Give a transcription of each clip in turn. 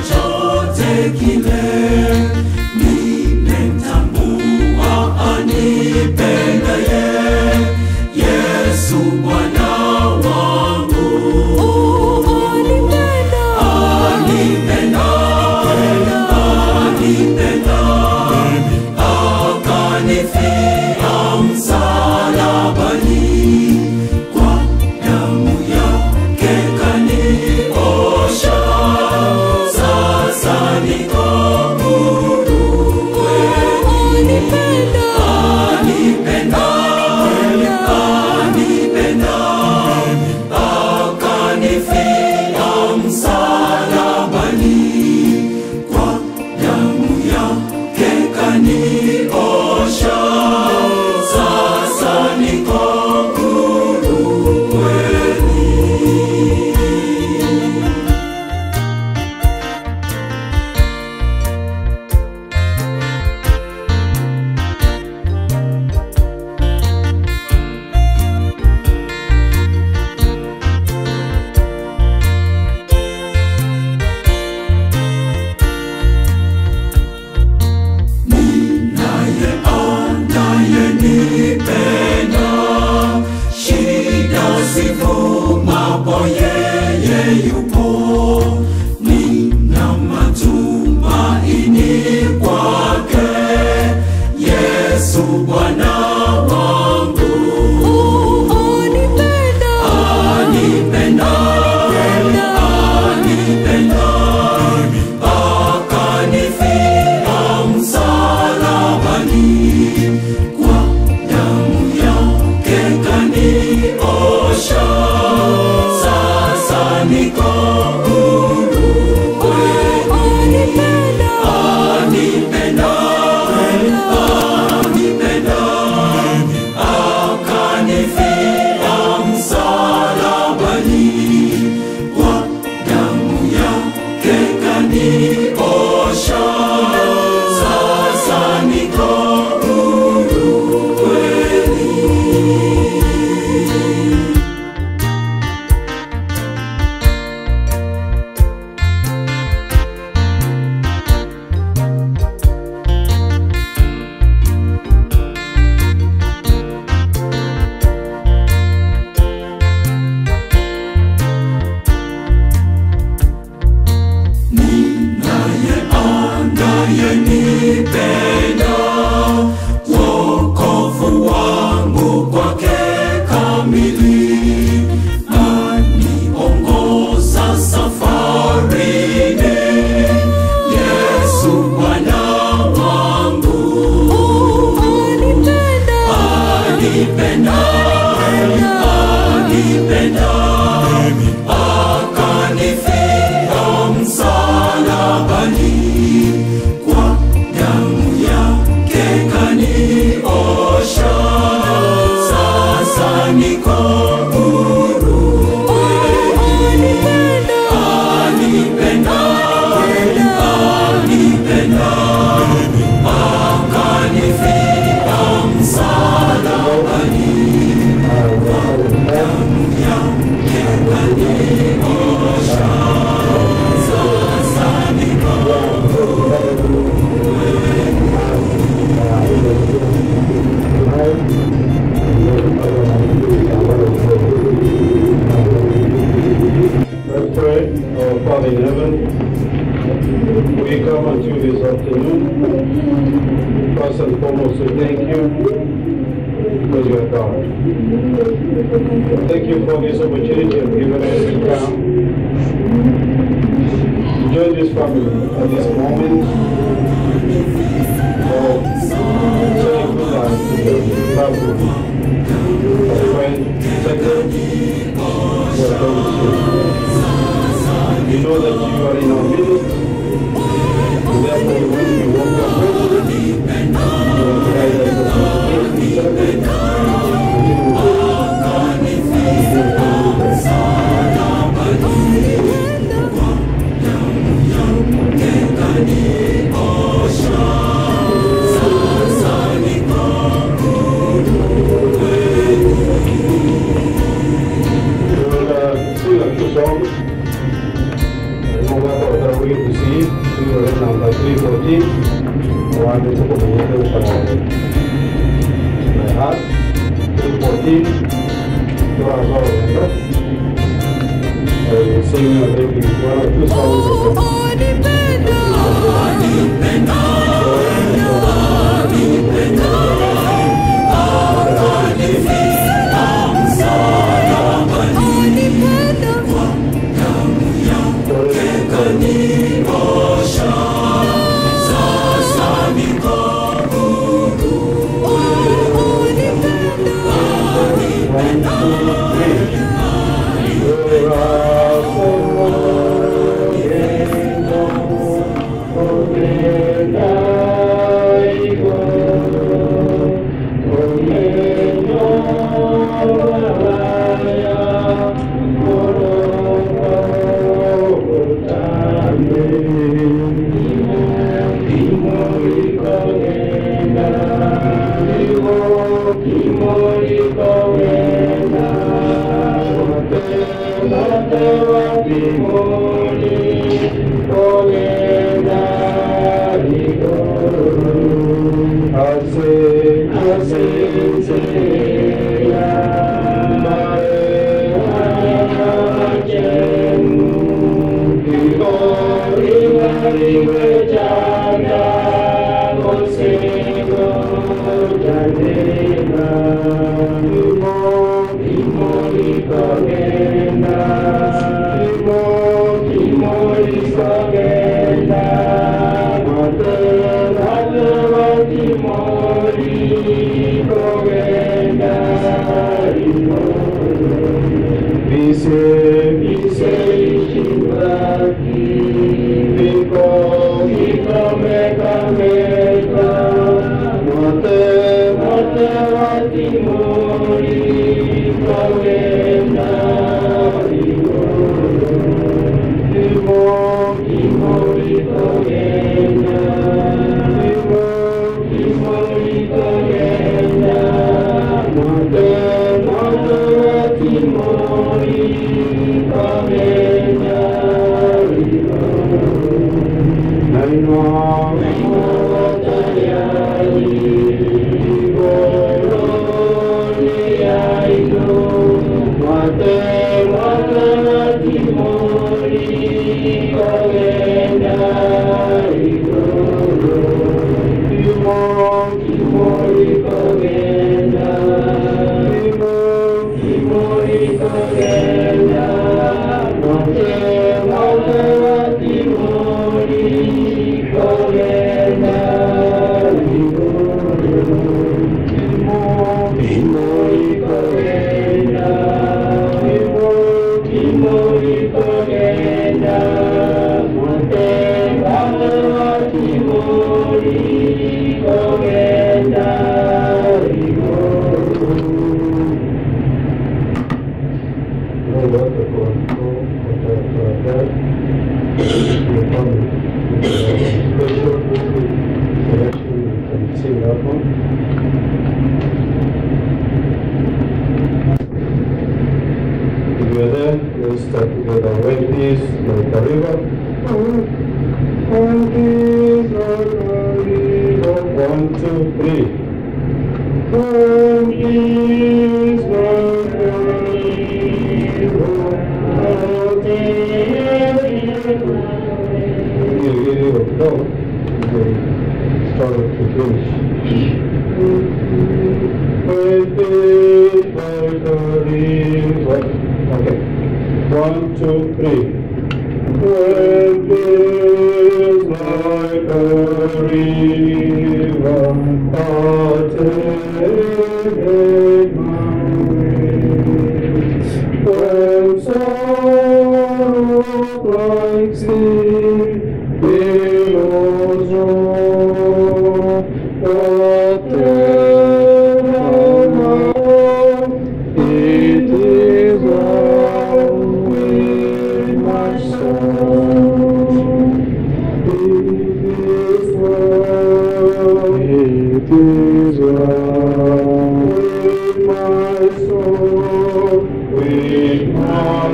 chochote kile. Nimemtambua anipendaye, Yesu Bwana wangu. Anipenda, akanifia msalabani, kwa damu yake kaniosha, sasa niko huru kweli. Anipenda, akanifia msalabani, kwa damu yake kaniosha, sasa niko huru kweli. Anayenipenda, shida zivumapo yeye yupo. Nina matumaini kwake, Yesu Bwana wangu. Anipenda, akanifia msalabani, kwa damu yake kaniosha, sasa niko huru kweli. Anipenda, akanifia msalabani, kwa damu yake kaniosha, sasa niko huru kweli. Anayenipenda, wokovu wangu kwake kamili, aniongoza safarini, Yesu Bwana wangu. Anipenda, akanifia msalabani, kwa damu yake kaniosha, sasa niko huru kweli. Anipenda, akanifia msalabani, kwa damu yake kaniosha, sasa niko Let's pray. Our Father in heaven, we come unto you this afternoon. First and foremost, we thank you because you are God. Thank you for this opportunity you've given us to come to join this family at this moment of such a good life, love, a friend, second, for fellowship. We know that you are in our midst, therefore when we walk your presence, you will guide us as we serve. Sing a few songs. I know what we 3:14, Juan de su comienzo para my heart. 3:14, you are all remember. I will sing maybe one or two songs.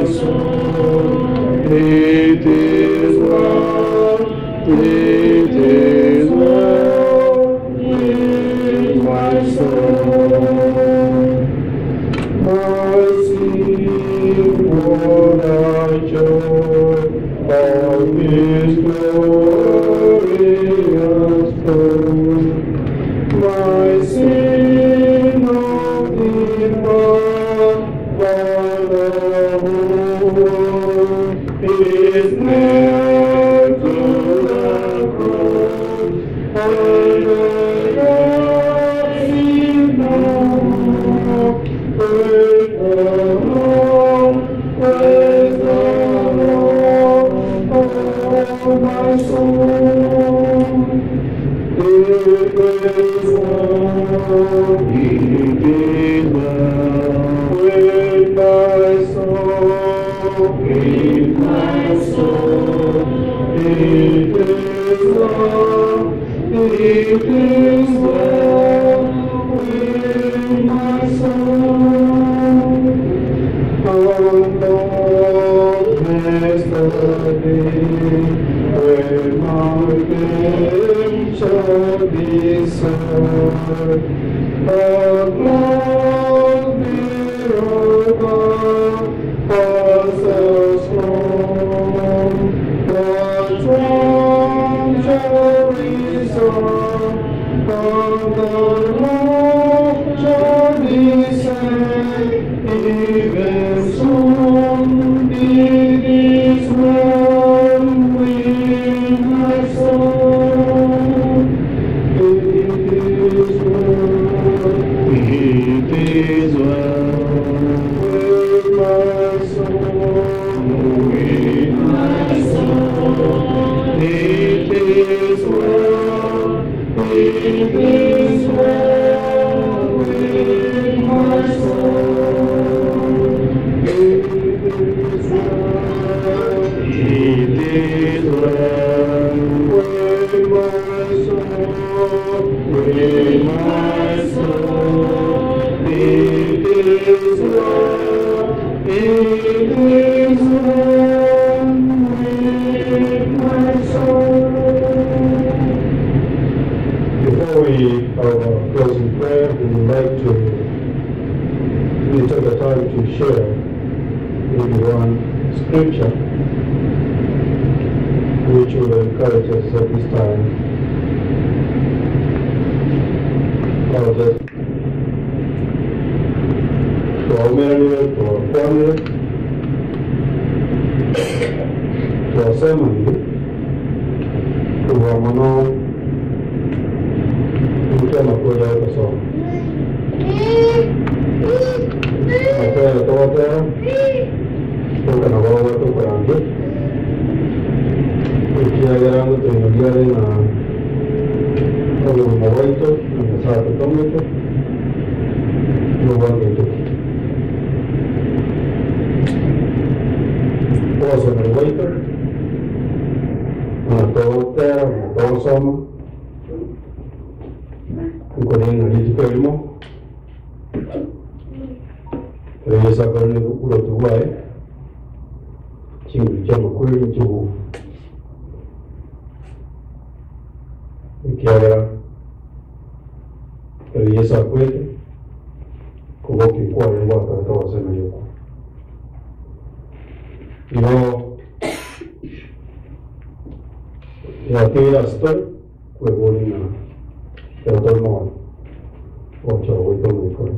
It is well, it is glorious flow. My sin of deeper, but is nailed to the cross, and the is no more. Praise the Lord, oh my soul. It is well, it is well with my soul, with my soul. It is well with my soul. Oh Lord, bless the day when my redemption is served. The blood be over us as strong. The throne shall resound, and the Lord shall descend. Even soon it is well with my soul. It is well. It is well with my soul. With my soul. It is well. It is well with my soul. It is well. It is well with my soul. With my soul. It is well. It is well with my soul. Before we have our closing prayer, we would like to take the time to share maybe one scripture which will encourage us at this time. I'll just to our marriage, to our family, to our family, to our mano, to our person. Saya daughter, bukan awal tu perangkit. Usia orang tu dia na kalau mau itu, nama satu kamu itu, luar itu. Puasa mau itu, daughter, sama, bukan yang itu kelima. Reza karena udah tua cinggu jam kulit cinggu, kira Reza kulit, kau mungkin kuat yang buat tahu saya menjadi. Ya tiada stol, kau boleh na, terus mau, macam itu mungkin.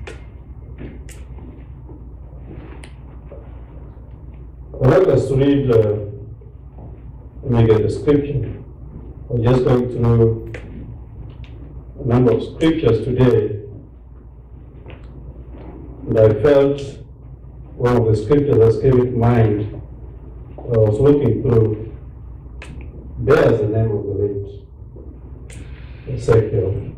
I'd like us to read, maybe a description. I'm just going through a number of scriptures today. And I felt one of the scriptures that came to mind, I was looking through, bears the name of the late Ezekiel.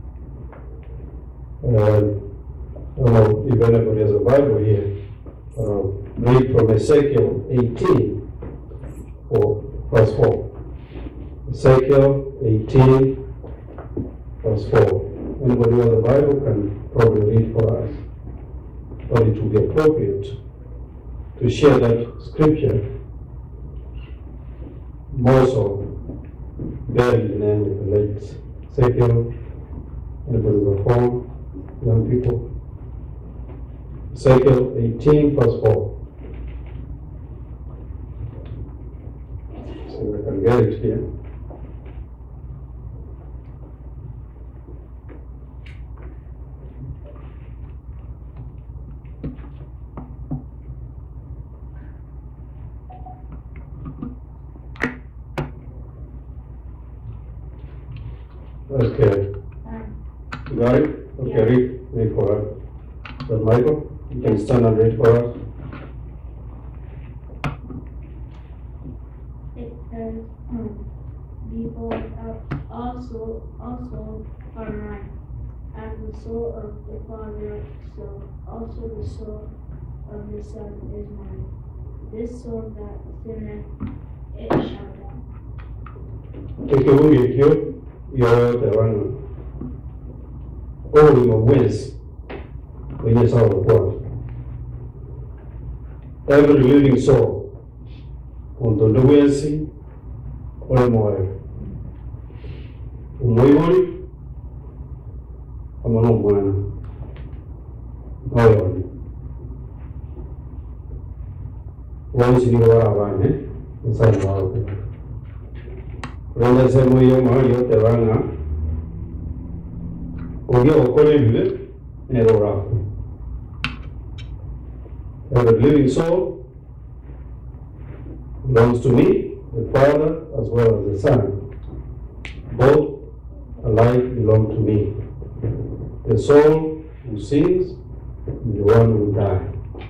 I don't know if anybody has a Bible here. Read from Ezekiel 18, verse 4. Ezekiel 18, verse 4. Anybody who has a Bible can probably read for us. But it would be appropriate to share that scripture more so bearing the name of the late Ezekiel. Anybody with a phone? Young people? Ezekiel 18, verse 4. so we can get it here. Okay. You got it? Okay, read for us. So Michael, you can stand and read for us. It says, behold, also are mine, and the soul of the Father, so also the soul of the Son is mine. This soul that sinneth, it shall die. Kikirudi hiyo tawano. All your wins when you saw the world. Every living soul on the wins or more. Umwibori amano mwana. Oyoni. Once you are abane, inside wao. Renda se moyo mayo te vanga. Oyo okole vive erora. Every living soul belongs to me, the Father as well as the Son. Both alike belong to me. The soul who sins and the one who dies.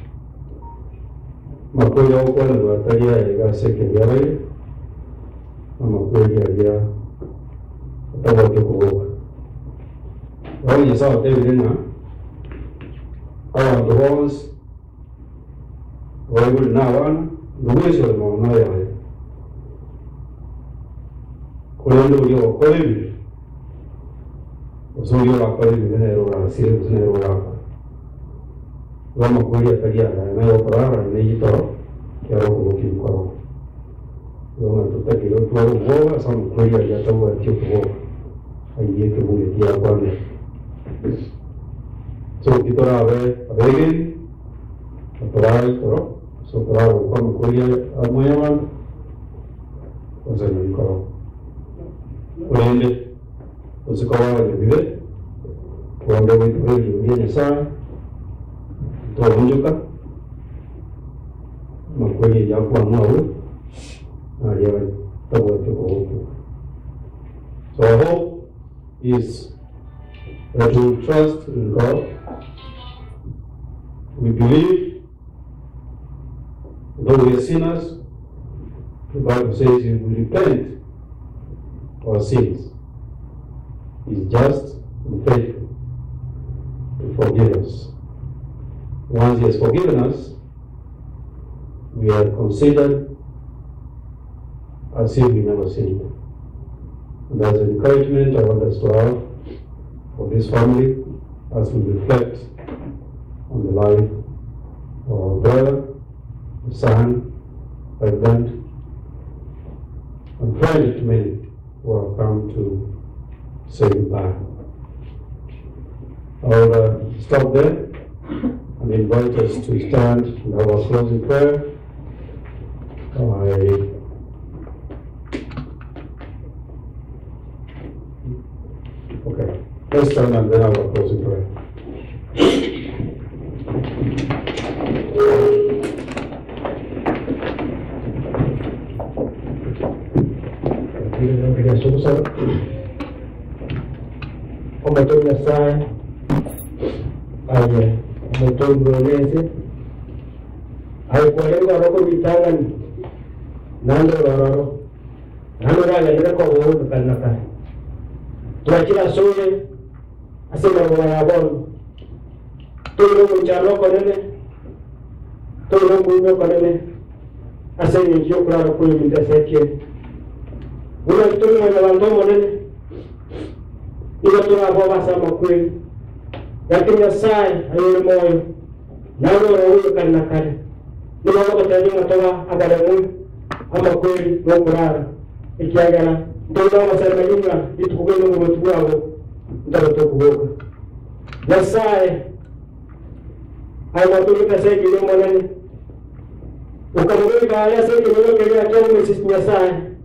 Makoya okole wataria ega sekeliare. Makweli ya tawa kuoga. Wao ni sawa tena hawa ndoons wao na wana ndio wa maana yao. Kwa ndio kwa hivi usoyo kwa hivi ndio wa siri ndio wa makweli ya kadia na yao kwa ni hito kiaro kwa Roma tutaki yote wao woga sana kweli ya tawa kitu aiye kibule kia kwani so kitora abege atorai koro so koro kwa kweli amoyaman wazani koro wende usikawa ni vile kuomba vitu vingine sana tuonjuka makweli ya kwa mwao. So our hope is that we trust in God. We believe, though we are sinners, the Bible says if we repent our sins, He is just and faithful to forgive us. Once He has forgiven us, we are considered as if we never sinned. And that's an encouragement I want us to have for this family as we reflect on the life of our brother, the son, husband, and friend to many who have come to say goodbye. I'll stop there and invite us to stand and have our closing prayer. Okay, let's stand and then have a closing prayer. Tuachila sule asema mwana bon tulo mchalo konene tulo ngume konene asema njio kula kwa mtaseke una tulo mwana wando monene ila tunaboba sama kweli lakini sai ayo moyo nalo roho kana kale ndio kwa tayari mtoa abale ama kweli ngokurara ikiagana ndio masema nyinga itukugenda mu bantu bwabo ndabato kuboka yasaye ayo tukasege ile mwanani ukamweka ya sege ile kile ya kile sisi yasaye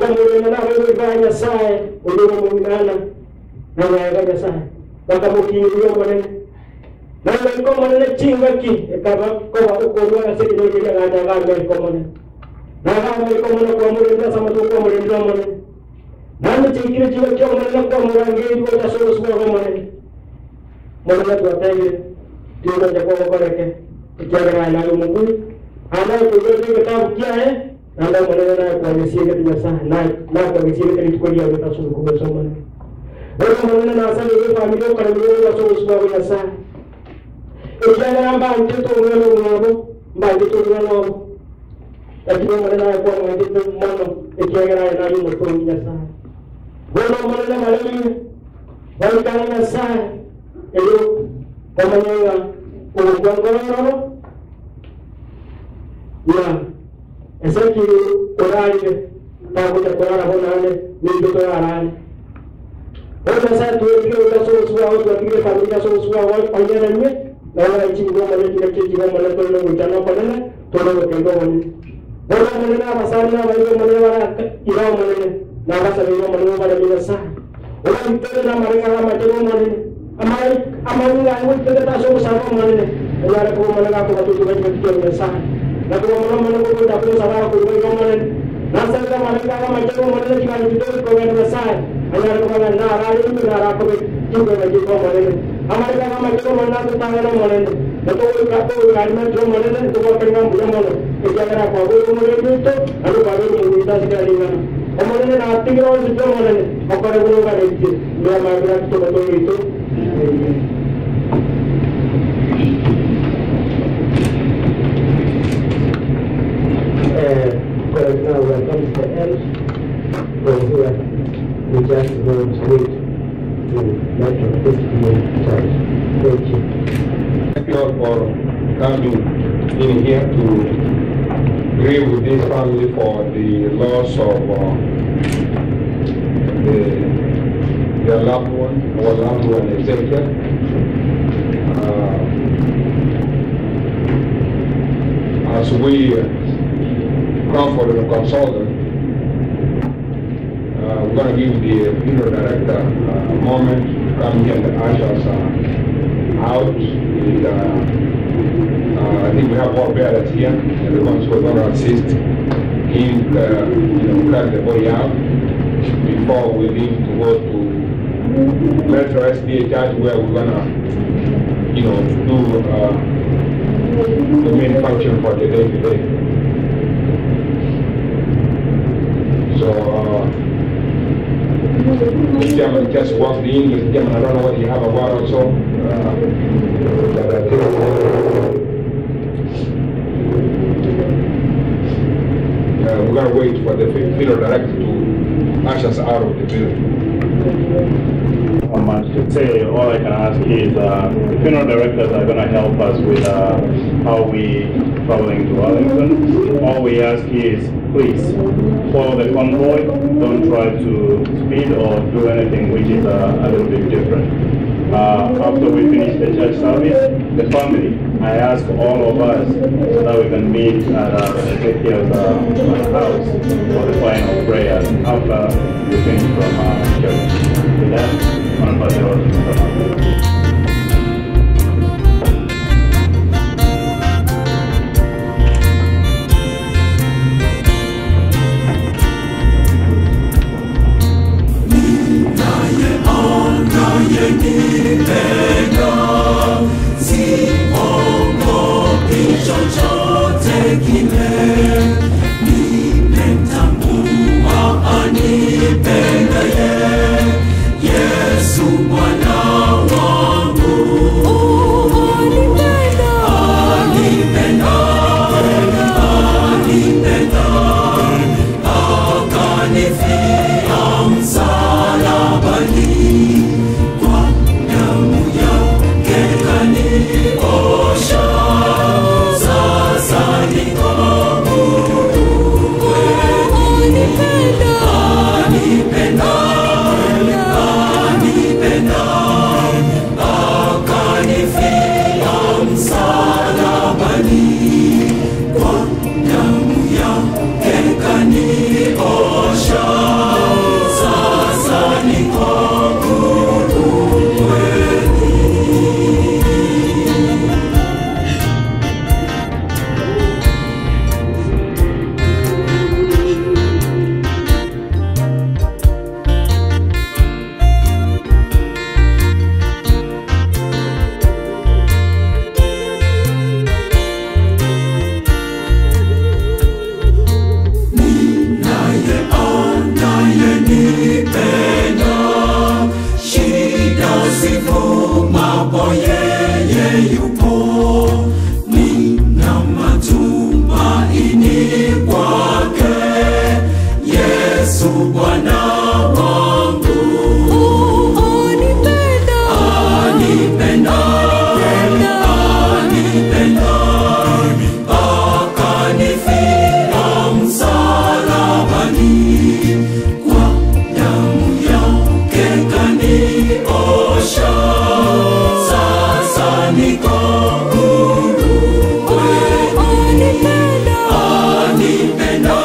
Wakamwona na wewe baya sae, ulio muungana na wewe sae. Wakamukimbia mwanene. Na wewe mwanene chinga ki, kama kwa uko mwana sisi ndio kile anataka wewe mwanene. Na kama wewe mwanene kwa mwanene sama tu kwa mwanene mwanene. Na chikile chile kwa mwanene kwa mwanene kwa tasoro sura kwa mwanene. Mwanene tu ataye ndio kwa kwa yake. Ikiwa na Mungu ana kujua kitabu kia nanda mwanene na kwa misiga tunasa na kwa misiga tulikuwa ya tasoro kwa soma. Wewe mwanene na asali ile familia kwa ndio kwa sura kwa sasa. Ikiwa namba mtoto mwanao mtoto mwanao lakini mwanene na kwa mtoto mwanao ikiwa na mtoto mwanao wewe mwanene mwalimu wanakana sana ndio kwa mwanene ugongo ya esaki orale takuta kulala honane ni mtoto arane wewe sasa tuweke utaso suwa au tuweke familia so suwa au anyana nye na wala chini ngoma ile kile chini ngoma ile tolo mchana kwa nene tolo kendo wani wewe mwanene abasana na wewe mwanene wala kirao mwanene na basa wewe mwanene wala bila sana wala mtoto na marika kama tolo mwanene amai ngani wewe taso sawa mwanene wala kwa mwanene kwa watu wewe sana na kwa mwanene kwa watu sawa kwa wewe mwanene na sasa marika kama tolo mwanene kila mtoto kwa wewe sana ana kwa na rali na rako kingo na kingo mwanene amari kama tolo mwanene tangana mwanene na to ka to kalima tolo mwanene to kwa kanga mbuya mwanene ikagara kwa wewe mwanene to adu kwa wewe mwanene tasikali na mwanene na atingira wao tolo mwanene akara wewe ka dekti ndio magra to to ito correct now we are coming to the end. From here, we just go straight to Metro Festival Church. Thank you. Thank you all for coming in here to grieve with this family for the loss of their loved one, our loved one Ezekiel. As we comfort and console them, we're going to give the funeral director a moment to come here and the ushers out. And, I think we have all bearers here, and the ones who are going to assist in carry the body out before we leave to go to Metro SDA Church, where we're going to, do the main function for the day today. So, the chairman just walked in. The chairman, I don't know whether you have a word or so. We're going to wait for the funeral director to usher us out of the building. Not much to say. All I can ask is the funeral directors are going to help us with how we traveling to Arlington. All we ask is please follow the convoy. Don't try to speed or do anything which is a little bit different. After we finish the church service, the family, I ask all of us so that we can meet at Ezekiel's house for the final prayer after we finish from church. With that, I'm going to pass it over to Mr. Osha Yesu Bwana wangu. Anipenda, anipenda, akanifia msalabani, kwa damu yake kaniosha, sasa niko huru kweli. Anipenda, anipenda,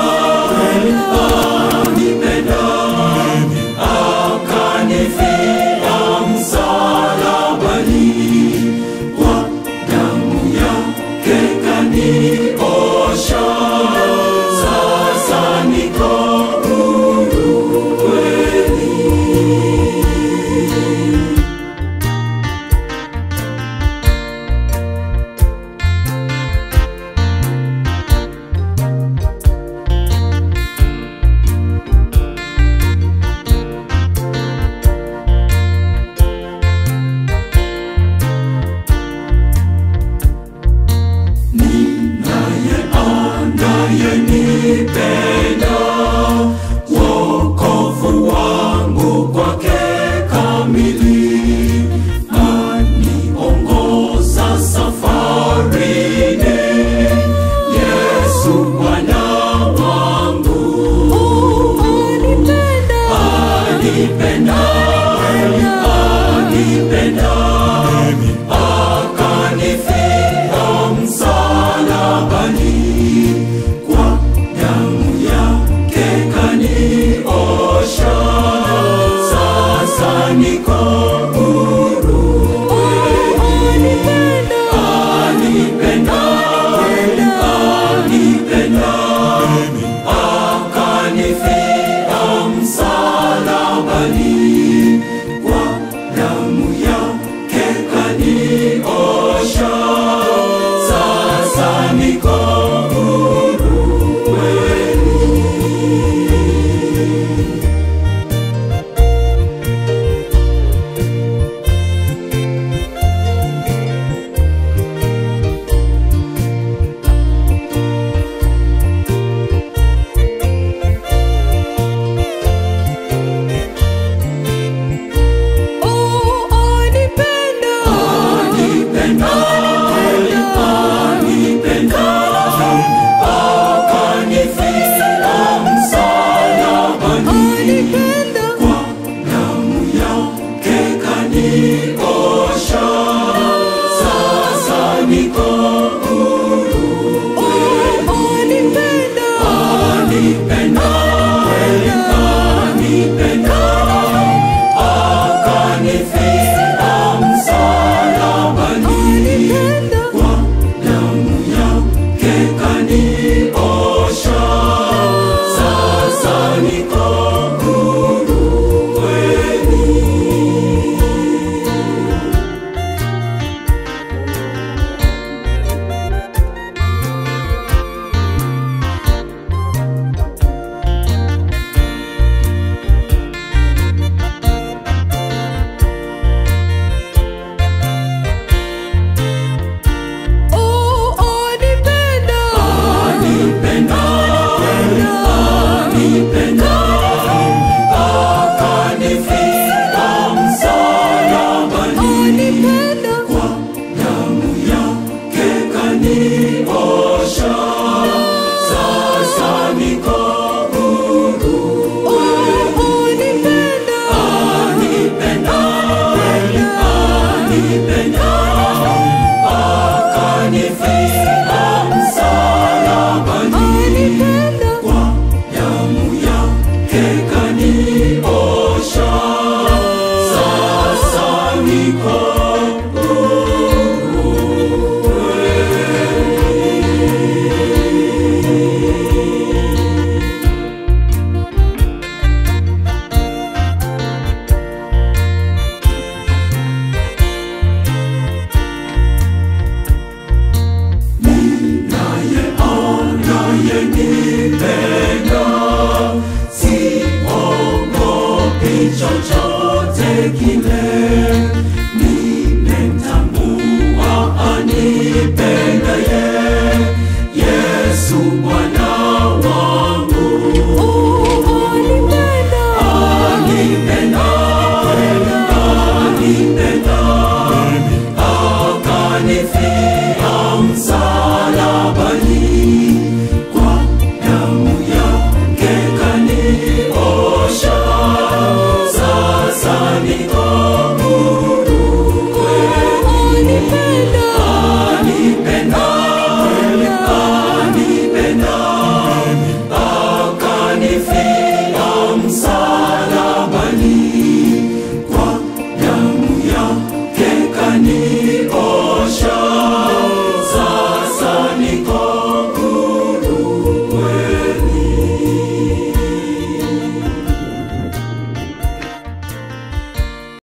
akanifia msalabani, kwa damu yake kaniosha, sasa niko huru kweli. Anayenipenda, wokovu wangu kwake kamili, aniongoza safarini, Yesu Bwana wangu. Anipenda, anipenda, akanifia msalabani, kwa damu yake kaniosha, sasa niko